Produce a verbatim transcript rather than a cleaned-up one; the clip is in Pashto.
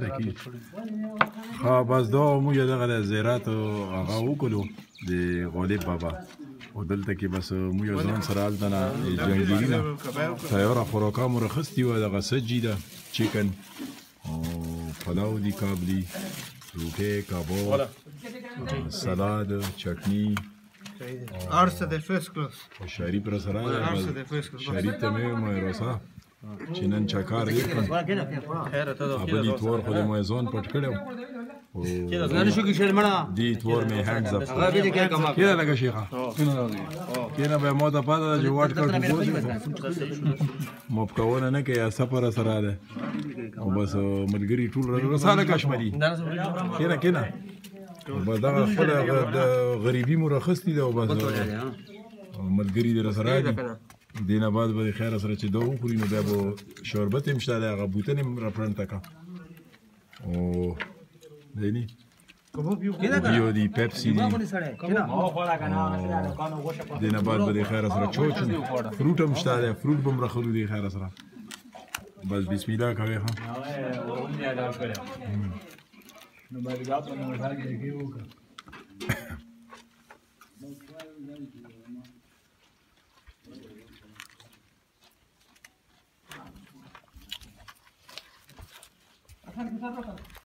اکید ها بس دا موږ دغه د زیارت هغه وکړو د غالب بابا او دلته کې بس موږ ځان سره هلته نه جنګیري نه تیاره خوراکه مو راخیستې وه دغه سجي ده چکن او پلاو دي کابلي روټۍ کباب سلاد چټني Arsa de first class. شریف را سره شریف ته مې وویل راسه چې نن چکار دی کړم ابل ایتوار خو د مې ځان پټ کړی و دې ایتوار مې هینډز اپ کېده لږه شیخه کېنه به ما ته پته ده چې واټ کړ مو پکونه نه کوي سفر سره ده او بس ملګري ټول رساله کشمري کېنه کېنه بس دغه خپل د غریبي مو راخیستې ده او بس ملګري دې راسره دي دې نه بعد به د خیره سره چې دا وخوري نو بیا به شربت هم شته د هغه بوتن هم راپرنټه کړه او دیني بیو دي پیپسي دي دې نه بعد به د خیره سره چوچ فروټ هم شته دی فروټ به هم راخلو دې خیره سره بس بسم الله کوي ها نو باید دا په نو ځای کې وکړه